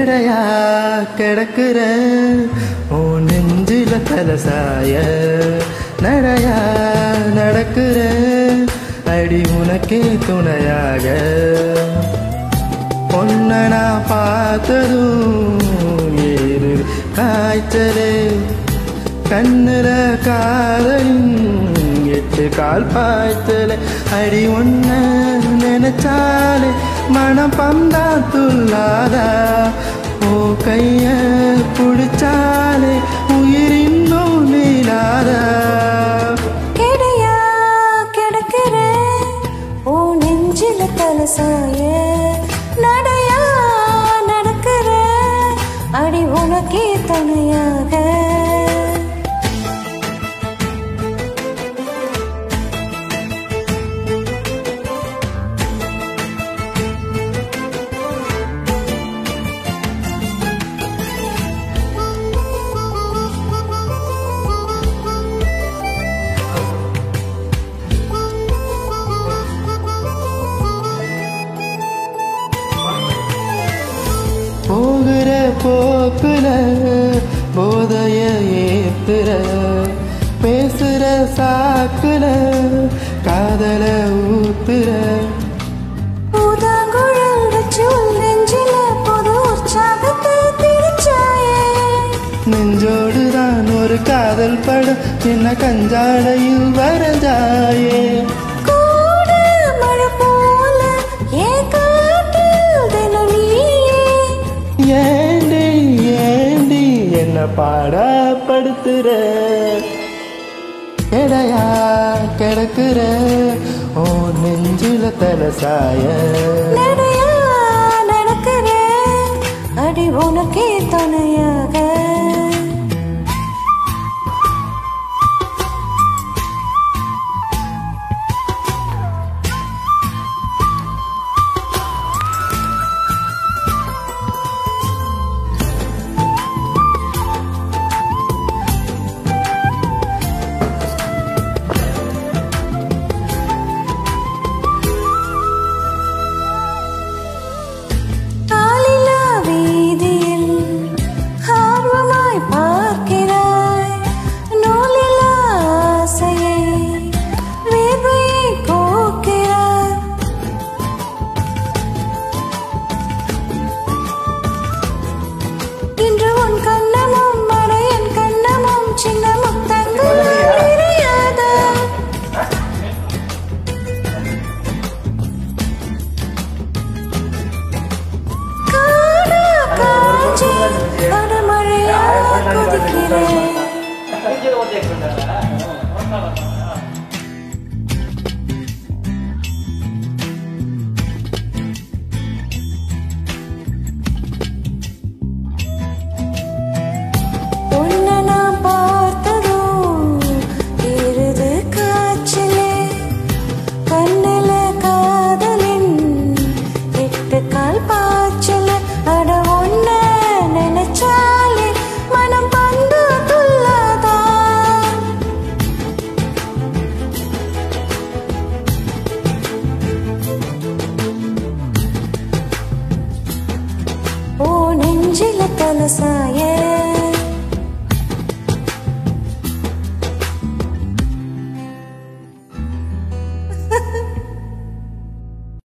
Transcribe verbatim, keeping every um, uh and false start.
கெடையா கிடக்குறேன் உன் நெஞ்சில தலசாய நடையா நடக்குறேன் அடி உனக்கே துணையாக பொன்ன நான் பார்த்ததும் ஏறு காய்ச்சலே கண்ணுல காதலின் எட்டு கால் பாய்ச்சலே அடி ஒன்ன நினைச்சாலே மனம் பந்தா துள்ளாதா ஓ கைய புடிச்சாலே உயிரின்னும் நீளாதா கெடையா கிடக்குறேன் ஓ நெஞ்சில தலசாய நடையா நடக்குறேன் அடி உனக்கே துணையாக போகிற போக்குல போதைய ஏத்துற பேசுற சாக்குல காதல ஊத்துற பூதாங்குழல் வச்சு நெஞ்சில பொது உற்சாகத்தை திரிச்சாயே நெஞ்சோடுதான் ஒரு காதல் படம் என்ன கஞ்சாடையில் வரைஞ்சாயே ஏண்டி ஏண்டி என்ன பாடப்படுத்துற கெடையா கிடக்குற ஓ நெஞ்சில தலசாய நடையா நடக்குறேன் அடி உனக்கே துணையாக ஓ நெஞ்சில தலசாய